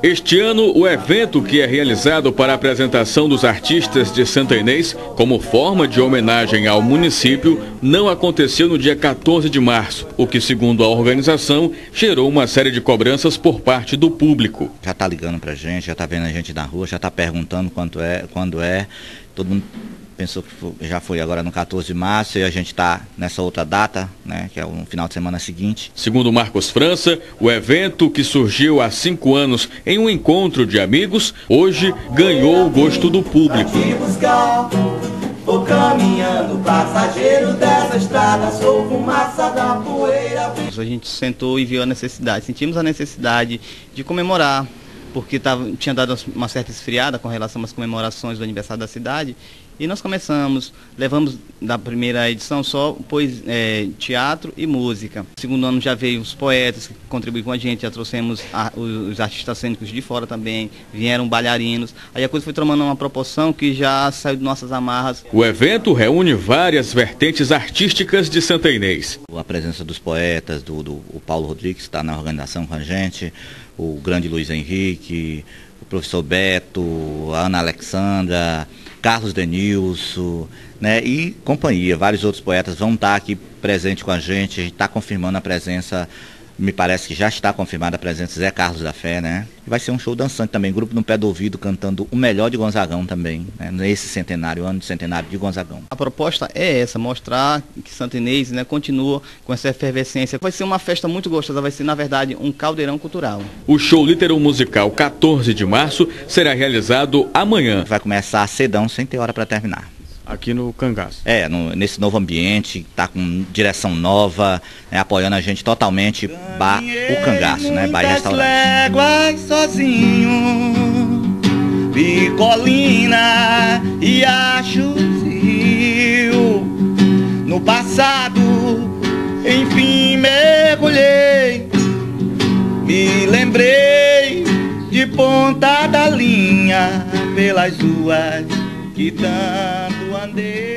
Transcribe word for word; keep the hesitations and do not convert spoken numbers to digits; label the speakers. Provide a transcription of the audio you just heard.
Speaker 1: Este ano, o evento, que é realizado para a apresentação dos artistas de Santa Inês, como forma de homenagem ao município, não aconteceu no dia quatorze de março, o que, segundo a organização, gerou uma série de cobranças por parte do público.
Speaker 2: Já está ligando para a gente, já está vendo a gente na rua, já está perguntando quanto é, quando é, todo mundo pensou que já foi agora no quatorze de março e a gente está nessa outra data, né, que é o final de semana seguinte.
Speaker 1: Segundo Marcos França, o evento, que surgiu há cinco anos em um encontro de amigos, hoje ganhou o gosto do público.
Speaker 3: Vou caminhando, passageiro dessa estrada, sou fumaça da poeira.
Speaker 4: A gente sentou e viu a necessidade, sentimos a necessidade de comemorar, porque tava, tinha dado uma certa esfriada com relação às comemorações do aniversário da cidade. E nós começamos, levamos da primeira edição só pois, é, teatro e música. No segundo ano já veio os poetas que contribuíram com a gente, já trouxemos a, os artistas cênicos de fora também, vieram bailarinos. Aí a coisa foi tomando uma proporção que já saiu de nossas amarras.
Speaker 1: O evento reúne várias vertentes artísticas de Santa Inês.
Speaker 2: A presença dos poetas, do, do o Paulo Rodrigues, que está na organização com a gente, o grande Luiz Henrique, o professor Beto, a Ana Alexandra, Carlos Denilson, né, e companhia. Vários outros poetas vão estar aqui presentes com a gente. A gente está confirmando a presença, me parece que já está confirmada a presença de Zé Carlos da Fé, né? Vai ser um show dançante também, grupo no pé do ouvido cantando o melhor de Gonzagão também, né, nesse centenário, ano de centenário de Gonzagão.
Speaker 4: A proposta é essa, mostrar que Santa Inês, né, continua com essa efervescência. Vai ser uma festa muito gostosa, vai ser na verdade um caldeirão cultural.
Speaker 1: O show Literal Musical quatorze de março será realizado amanhã.
Speaker 2: Vai começar cedão, sem ter hora para terminar.
Speaker 5: Aqui no Cangaço.
Speaker 2: É, no, nesse novo ambiente, tá com direção nova, né, apoiando a gente totalmente, bar, o Cangaço, né, bar e restaurante.
Speaker 3: Léguas sozinho, vi colina e achos rio. No passado, enfim mergulhei, me lembrei de ponta da linha pelas ruas que tanto andei.